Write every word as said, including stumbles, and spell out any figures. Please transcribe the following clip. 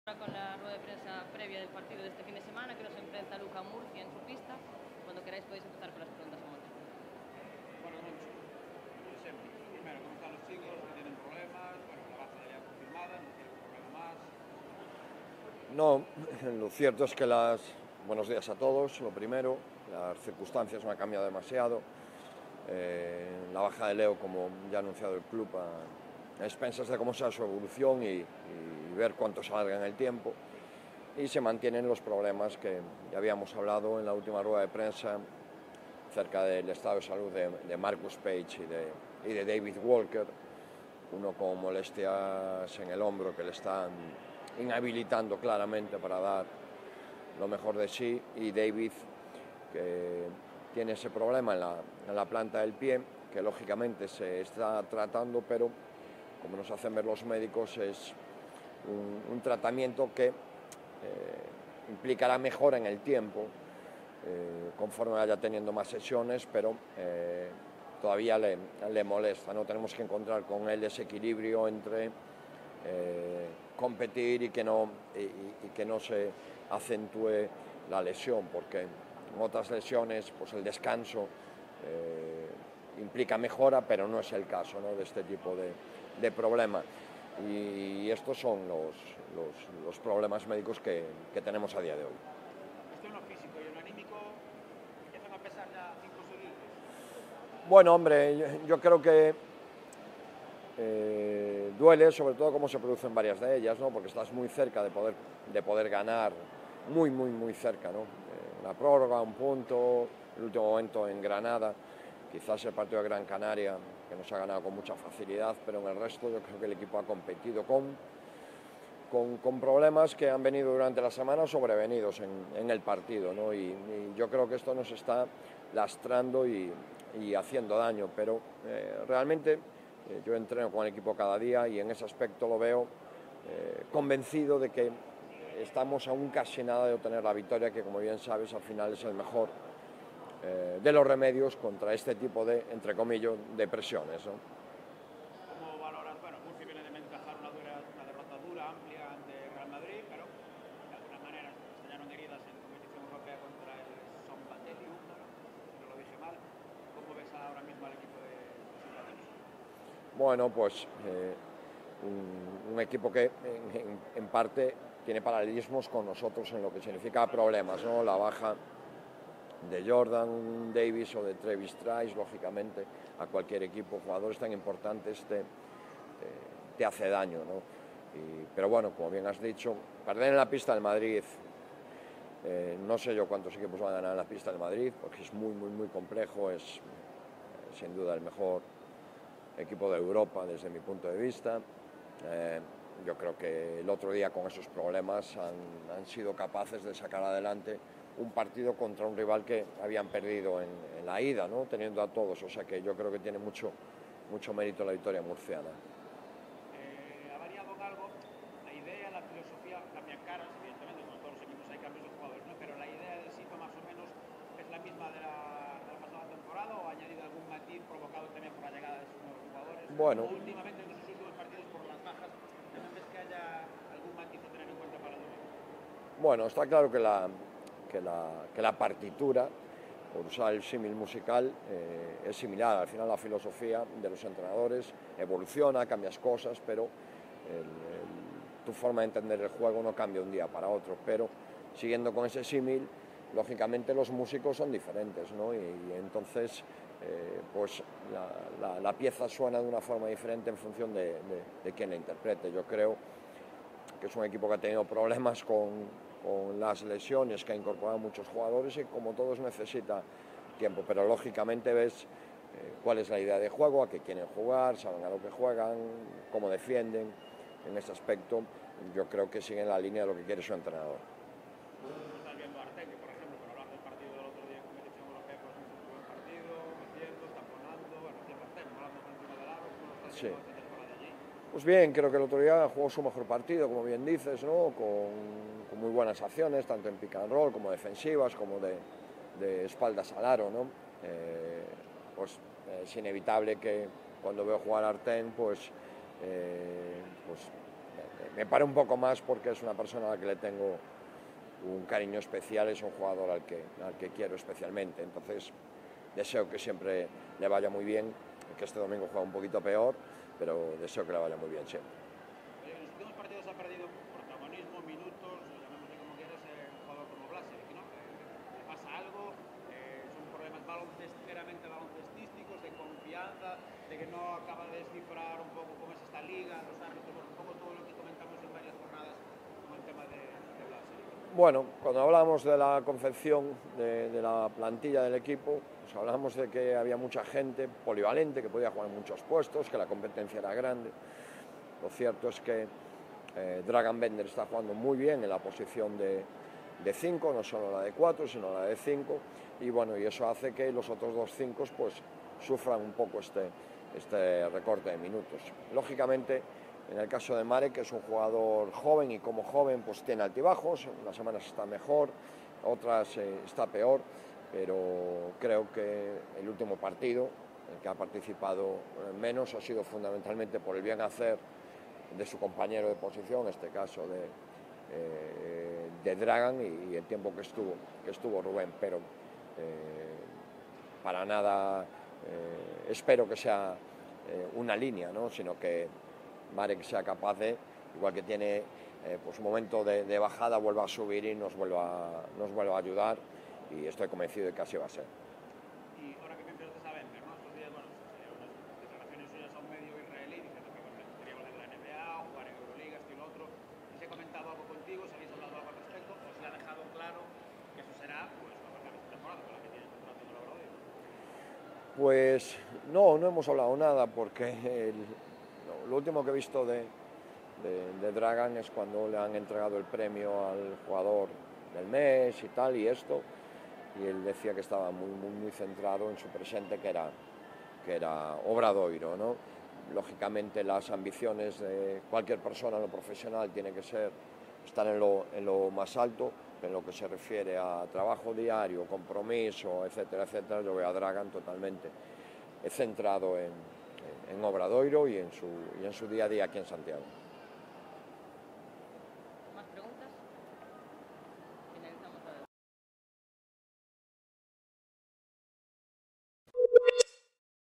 Con la rueda de prensa previa del partido de este fin de semana, que nos enfrenta Luka Murcia en su pista. Cuando queráis podéis empezar con las preguntas a Monte. Bueno, Moncho, como siempre, primero, ¿cómo están los chicos? ¿Que tienen problemas? Bueno, la baja ya confirmada, no tienen problema más. No, lo cierto es que las... Buenos días a todos, lo primero, las circunstancias no han cambiado demasiado. Eh, la baja de Leo, como ya ha anunciado el club, a, a expensas de cómo sea su evolución y, y ver cuánto salga en el tiempo. Y se mantienen los problemas que ya habíamos hablado en la última rueda de prensa acerca del estado de salud de, de Marcus Page y de, y de David Walker, uno con molestias en el hombro que le están inhabilitando claramente para dar lo mejor de sí, y David, que tiene ese problema en la, en la planta del pie, que lógicamente se está tratando, pero como nos hacen ver los médicos, es un, un tratamiento que eh, implicará mejora en el tiempo, eh, conforme vaya teniendo más sesiones, pero eh, todavía le, le molesta, ¿no? Tenemos que encontrar con él ese equilibrio entre eh, competir y que, no, y, y que no se acentúe la lesión, porque en otras lesiones pues el descanso eh, implica mejora, pero no es el caso, ¿no?, de este tipo de, de problema. Y estos son los, los, los problemas médicos que, que tenemos a día de hoy. Esto en lo físico y en lo anímico, ¿empiezan a pesar ya cinco seguidos? Bueno, hombre, yo, yo creo que eh, duele, sobre todo cómo se producen varias de ellas, ¿no?, porque estás muy cerca de poder, de poder ganar, muy, muy, muy cerca, ¿no? Eh, la prórroga, un punto, el último momento en Granada, quizás el partido de Gran Canaria, que nos ha ganado con mucha facilidad, pero en el resto yo creo que el equipo ha competido con, con, con problemas que han venido durante la semana sobrevenidos en, en el partido, ¿no? Y, y yo creo que esto nos está lastrando y, y haciendo daño, pero eh, realmente eh, yo entreno con el equipo cada día y en ese aspecto lo veo eh, convencido de que estamos aún casi nada de obtener la victoria, que como bien sabes al final es el mejor eh, de los remedios contra este tipo de, entre comillas, de presiones, ¿no? ¿Cómo valoras? Bueno, Murcia viene de encajar una, dura, una derrota dura, amplia ante Real Madrid, pero de alguna manera estallaron heridas en competición europea contra el Son Batelium, si no lo dije mal. ¿Cómo ves ahora mismo al equipo de Son Batelium? Bueno, pues eh, un, un equipo que en, en, en parte tiene paralelismos con nosotros en lo que significa problemas, ¿no? La baja de Jordan Davis o de Travis Trice, lógicamente, a cualquier equipo, jugadores tan importantes te, te, te hace daño, ¿no? Y, pero bueno, como bien has dicho, perder en la pista del Madrid, eh, no sé yo cuántos equipos van a ganar en la pista del Madrid, porque es muy, muy, muy complejo, es eh, sin duda el mejor equipo de Europa desde mi punto de vista. Eh, yo creo que el otro día con esos problemas han, han sido capaces de sacar adelante un partido contra un rival que habían perdido en, en la ida, ¿no?, teniendo a todos, o sea que yo creo que tiene mucho, mucho mérito la victoria murciana. Eh, ¿Ha variado en algo la idea, la filosofía? Cambian caras, evidentemente, como todos los equipos hay cambios de jugadores, ¿no? Pero la idea del sitio más o menos es la misma de la, de la pasada temporada, o ha añadido algún matiz provocado también por la llegada de sus nuevos jugadores. Bueno, o últimamente en sus últimos partidos por las bajas, también ves que haya algún matiz a tener en cuenta para el domingo. bueno, está claro que la, que la, que la partitura, por usar el símil musical, eh, es similar. Al final la filosofía de los entrenadores evoluciona, cambias cosas, pero el, el, tu forma de entender el juego no cambia un día para otro. Pero siguiendo con ese símil, lógicamente los músicos son diferentes, ¿no? Y, y entonces eh, pues la, la, la pieza suena de una forma diferente en función de, de, de quién la interprete. Yo creo que es un equipo que ha tenido problemas con, con las lesiones, que ha incorporado muchos jugadores y como todos necesita tiempo, pero lógicamente ves eh, cuál es la idea de juego, a qué quieren jugar, saben a lo que juegan, cómo defienden. En ese aspecto yo creo que siguen la línea de lo que quiere su entrenador. ¿Cómo estás viendo a Arteque, por ejemplo? Pero hablando del partido del otro día en competición europea, pues hizo un buen partido, metiendo, taponando, bueno, haciendo Arteque, volando por encima del aro. ¿Cómo lo estás Sí. viendo esta temporada allí? Pues bien, creo que el otro día jugó su mejor partido, como bien dices, ¿no? con, con muy buenas acciones, tanto en pick and roll como defensivas, como de, de espaldas al aro, ¿no? Eh, pues es inevitable que cuando veo jugar a Arten, pues, eh, pues me, me para un poco más porque es una persona a la que le tengo un cariño especial, es un jugador al que, al que quiero especialmente, entonces deseo que siempre le vaya muy bien, que este domingo juega un poquito peor, pero deseo que le vaya muy bien siempre. En los últimos partidos ha perdido protagonismo, minutos, llamémosle como quieras, eh, un jugador como Blažević, ¿no? Eh, ¿Le pasa algo? Eh, ¿Son problemas baloncest, meramente baloncestísticos, de confianza, de que no acaba de descifrar un poco cómo es esta liga, los árbitros, un poco todo lo que comentamos en varias jornadas con el tema de, de Blažević? Bueno, cuando hablamos de la confección de, de la plantilla del equipo, pues hablamos de que había mucha gente polivalente, que podía jugar en muchos puestos, que la competencia era grande. Lo cierto es que eh, Dragan Bender está jugando muy bien en la posición de cinco, no solo la de cuatro, sino la de cinco, y bueno, y eso hace que los otros dos cinco pues sufran un poco este, este recorte de minutos. Lógicamente, en el caso de Marek, que es un jugador joven y como joven pues tiene altibajos, unas semanas está mejor, otras eh, está peor, pero creo que el último partido, en el que ha participado menos, ha sido fundamentalmente por el bien hacer de su compañero de posición, en este caso de, eh, de Dragan, y, y el tiempo que estuvo, que estuvo Rubén, pero eh, para nada eh, espero que sea eh, una línea, ¿no? Sino que Marek sea capaz de, igual que tiene eh, pues un momento de, de bajada, vuelva a subir y nos vuelva, nos vuelva a ayudar, y estoy convencido de que así va a ser. Y ahora que mencionaste a Bender, ¿no? Estos días, bueno, unas declaraciones suyas a un medio israelí diciendo que bueno, quería volver a la N B A, jugar en Euroliga, esto y lo otro. ¿Y se ha comentado algo contigo? ¿Se habéis hablado algo al respecto? ¿O se ha dejado claro que eso será, pues, cuando acabe esta temporada, con la que tiene contrato en el Obradoiro? Pues no, no hemos hablado nada, porque el, lo, lo último que he visto de, de, de Dragan es cuando le han entregado el premio al jugador del mes y tal, y esto, y él decía que estaba muy, muy, muy centrado en su presente, que era, que era Obradoiro, ¿no? Lógicamente las ambiciones de cualquier persona en lo profesional tiene que ser estar en lo, en lo más alto, pero en lo que se refiere a trabajo diario, compromiso, etcétera, etcétera, yo veo a Dragan totalmente centrado en, en Obradoiro y en, su, y en su día a día aquí en Santiago.